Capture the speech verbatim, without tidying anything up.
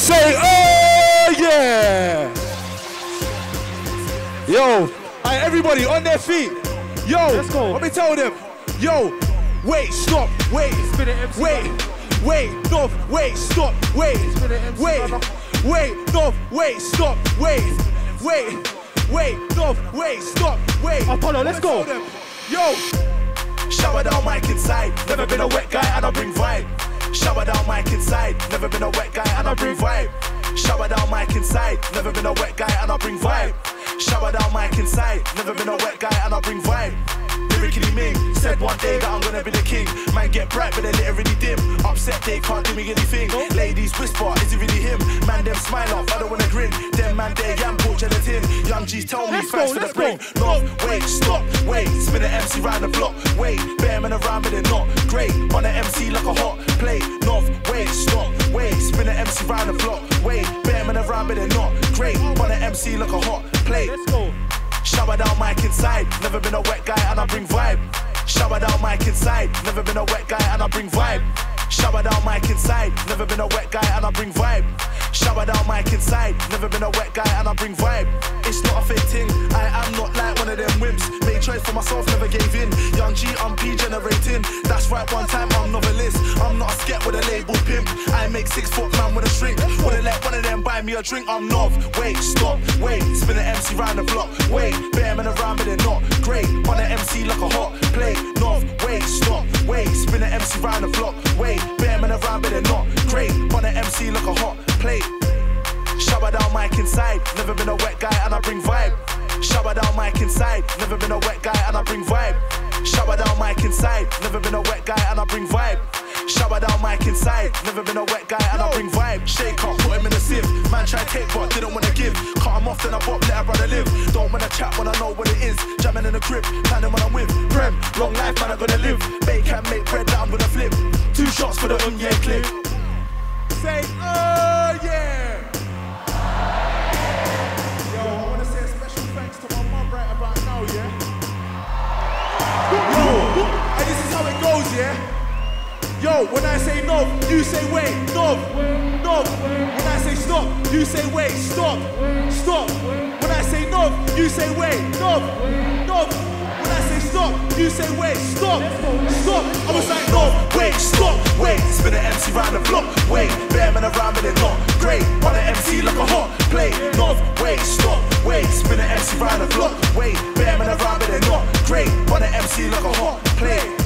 Say, oh yeah! Yo, alright, everybody on their feet. Yo, let's go. Let me tell them. Yo, wait, stop, wait, wait, wait, no, wait, stop, wait, wait, wait, no, wait, stop, wait, wait, wait, no, wait, stop, wait. Apollo, let's go. Yo, shower down mic inside. Never been a wet guy and I bring vibe. Shower down mic inside. Never been a wet guy and I bring vibe. Shower down mic inside. Never been a wet guy and I bring vibe. Shower down mic inside. Never been a wet guy and I bring vibe. Lyrically Ming said one day that I'm gonna be the king. Man get bright but they let it really dim. Upset they can't do me anything. Ladies whisper, is it really him? Man them smile up, I don't wanna grin. Them man they yam pork gelatin. Young G's tell me thanks for the break. No, wait, stop, wait. Spin an M C round the block. Wait, bear man around but they're not great. On an M C like a hot plate. No, wait, stop, wait. Spin an M C round the block. Wait, bear man around but they're not great. On an M C like a hot plate. Let's go. Shower down mic inside, never been a wet guy and I bring vibe. Shower down mic inside, never been a wet guy and I bring vibe. Shower down mic inside, never been a wet guy and I bring vibe. Shower down mic inside, never been a wet guy and I bring vibe. It's not a fake thing, I am not like one of them wimps. Made choice for myself, never gave in. Young G, I'm P generating. That's right, one time I'm novelist. I'm not a sket with a label pimp. I make six foot man with a shrink. Wouldn't let one of them buy me a drink, I'm nov. Wait, stop, wait, spin an M C round the block. Wait, bear man around but they're not great. On an M C like a hot plate. Nov, wait, stop, wait, spin an M C round the block. Wait, bear man around but they're not great. On an M C like a hot plate. Shower down mic inside, never been a wet guy and I bring vibe. Shower down mic inside, never been a wet guy and I bring vibe. Shower down mic inside, never been a wet guy and I bring vibe. Shower down mic inside, never been a wet guy and I bring vibe. Shake up, put him in a sieve. Man tried take but didn't wanna give. Cut him off then I bop, let a brother live. Don't wanna chat when I know what it is. Jamming in the crib, planning when I'm with. Prem, long life man I'm gonna live. Bake and make bread that I'm gonna flip. Two shots for the um yeah clip. Say oh yeah. And this is how it goes, yeah? Yo, when I say no, you say wait, no, no. When I say stop, you say wait, stop, stop. When I say no, you say wait, no, no. When I say stop, you say wait, stop, stop. I was like no, wait, stop, wait. Spin an M C round the block, wait. Bear man around but they're not great. On an M C like a hot plate. No, wait, stop, wait. Spin an M C round the block, wait. Bear man around but they're not great. On an M C like a hot plate.